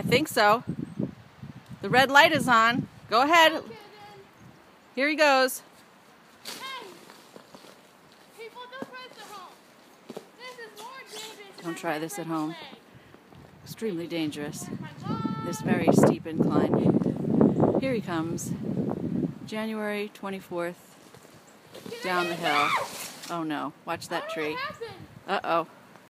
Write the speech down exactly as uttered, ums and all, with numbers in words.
think so. The red light is on. Go ahead. Okay, then. Here he goes. Hey, people, don't try this at home. This is more dangerous. Don't try this at home. Way. Extremely dangerous. My God. This very steep incline. Here he comes. January twenty-fourth. Down the hill. Oh no. Watch that tree. Uh-oh.